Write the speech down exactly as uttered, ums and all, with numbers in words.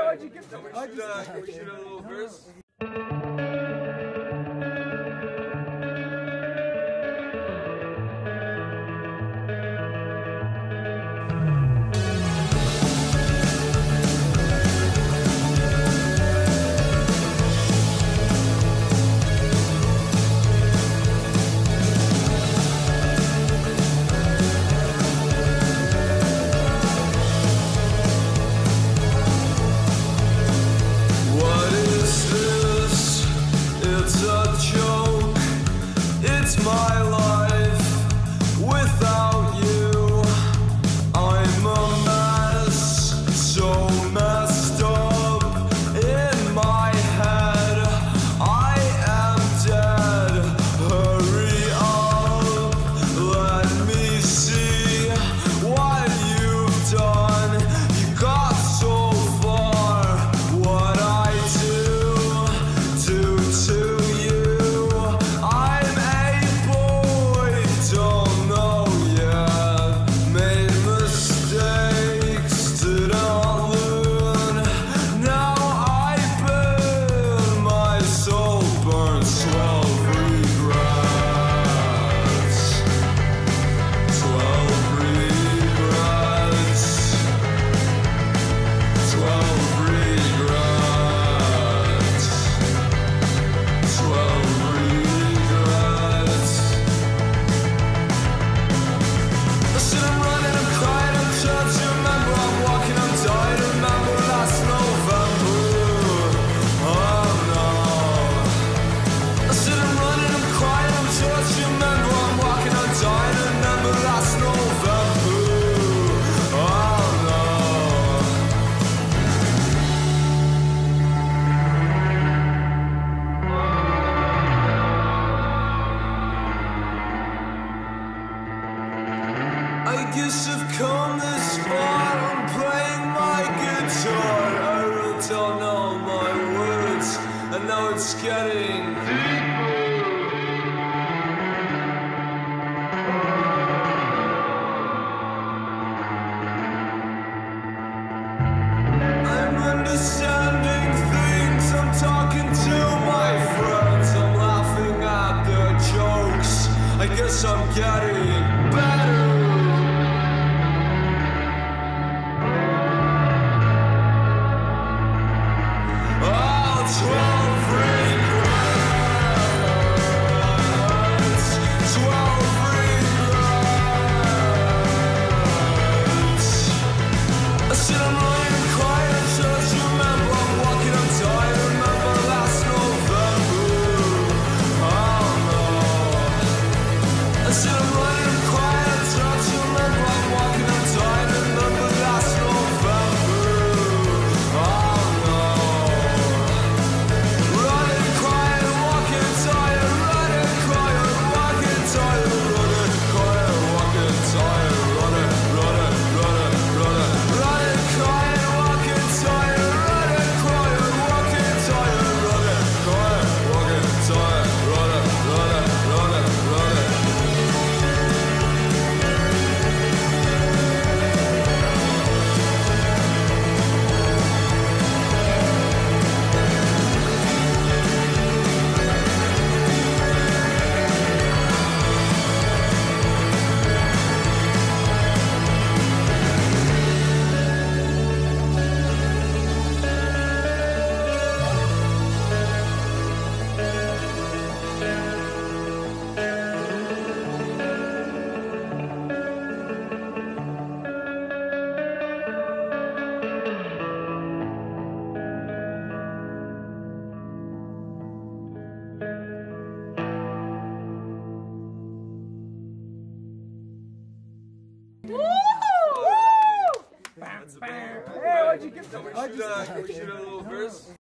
what'd you give Can we I shoot, just- uh, can we shoot a little verse? What is this? It's a joke. It's my life without you. I'm a mess, so messed up in my head. I am dead. Hurry up, let me see what you've done. You got so far. What I do, do to you. I'm a boy, don't know yet. Made mistakes, didn't learn. Now I burn, my soul burns. Twelve regrets. Twelve regrets. Twelve regrets. Twelve regrets. Listen, I'm running, I'm crying, I'm trying to remember. I'm walking, I'm dying, remember last November. Oh no. Listen, I'm running, I'm crying, I'm trying to remember. I'm walking, I'm dying, remember last November. Oh no. I guess I've come this far. I'm playing my guitar. I wrote down all my words, and now it's getting deeper. I'm understanding things. I'm talking to my friends. I'm laughing at their jokes. I guess I'm getting better. Oh, twelve regrets. Twelve regrets. I said I'm running, I'm crying, I'm trying to remember. I'm walking, I'm dying, remember last November. Oh no. I said I'm running, I'm crying, I'm trying to remember. I'm walking, I'm dying, remember last November. Oh no. Running, crying, walking, tired, running, crying, walking, tired, running, crying, walking, tired, running, running, running, running, running, crying, walking, tired, running, crying, walking, tired, running, crying, walking, tired, running, running, running, running. That's a big one. Hey, what'd you give Can we I shoot, just- uh, can we shoot a little verse?